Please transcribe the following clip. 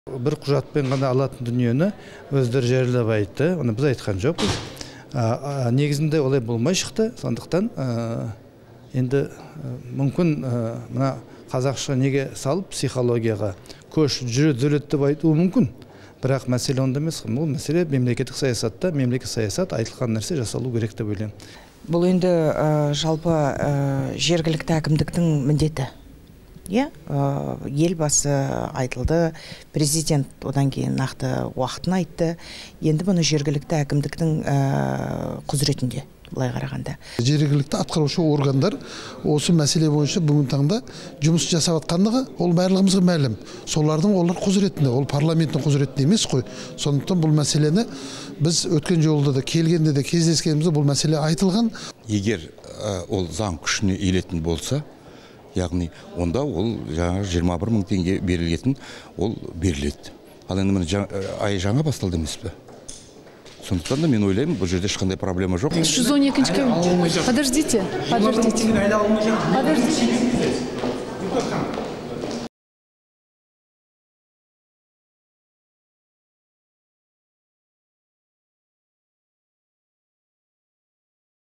Бір құжатпен ғана алатын дүниені өздері жерлеп айтты, оны біз айтқан жоқпыз. Негізінде олай болмай шықты, сондықтан енді мүмкін мына қазақша неге салып психологияға көш жүреді деп айтуы мүмкін. Бірақ мәселе онда емес. Бұл мәселе мемлекеттік саясатта, мемлекеттік саясат айтылған нәрсе жасалу керек деп ойлаймын. Бұл енді жалпы жергілікті әкімдіктің міндеті. Елбасы айтылды, президент одан кейін нақты уақытын айтты. Енді бұны жергілікті әкімдіктің құзыретінде. Былай қарағанда. Жергілікті атқарушы органдар осы мәселе бойынша бүгін таңда жұмыс жасап жатқандығы ол барлығымызға мәлім. Солардың олар құзыретінде, ол парламенттің құзыретінде емес қой. Сондықтан бұл мәселені біз өткен жолда да келгенде де кездескенімізде бұл мәселе айтылған. Егер ол заң күшіне енетін болса, яғни онда ол жаңа 21 мың теңге берілетін, ол беріледі. Ал енді ай жаңа басталды емес пе? Сондықтан да мен ойлаймын, бұл жерде ешқандай проблема жоқ. 112-ші. Подождите.